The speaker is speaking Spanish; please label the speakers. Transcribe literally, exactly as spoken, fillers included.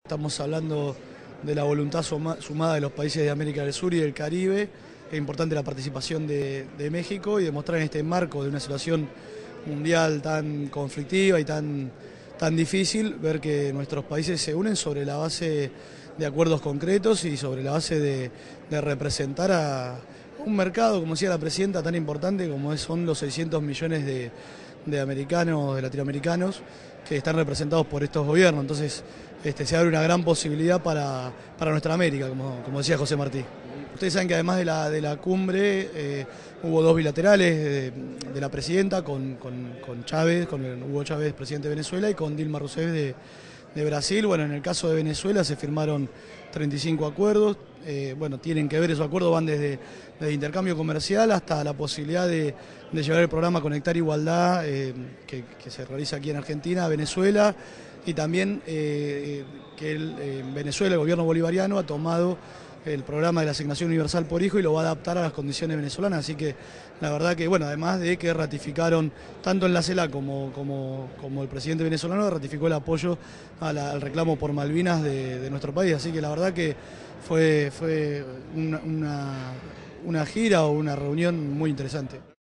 Speaker 1: Estamos hablando de la voluntad suma, sumada de los países de América del Sur y del Caribe. Es importante la participación de, de México y demostrar en este marco de una situación mundial tan conflictiva y tan, tan difícil, ver que nuestros países se unen sobre la base de acuerdos concretos y sobre la base de, de representar a un mercado, como decía la presidenta, tan importante como son los seiscientos millones de, de americanos, de latinoamericanos, que están representados por estos gobiernos. Entonces este, se abre una gran posibilidad para, para nuestra América, como, como decía José Martí. Ustedes saben que además de la, de la cumbre eh, hubo dos bilaterales de, de la presidenta con, con, con Chávez, con el, Hugo Chávez, presidente de Venezuela, y con Dilma Rousseff de, de Brasil. Bueno, en el caso de Venezuela se firmaron treinta y cinco acuerdos. Eh, bueno, tienen que ver, esos acuerdos van desde, desde intercambio comercial hasta la posibilidad de, de llevar el programa Conectar Igualdad, eh, que, que se realiza aquí en Argentina, a Venezuela, y también eh, que el, eh, Venezuela, el gobierno bolivariano, ha tomado el programa de la asignación universal por hijo y lo va a adaptar a las condiciones venezolanas. Así que la verdad que, bueno, además de que ratificaron, tanto en la CELAC como, como, como el presidente venezolano, ratificó el apoyo a la, al reclamo por Malvinas de, de nuestro país. Así que la verdad que fue, fue una, una, una gira o una reunión muy interesante.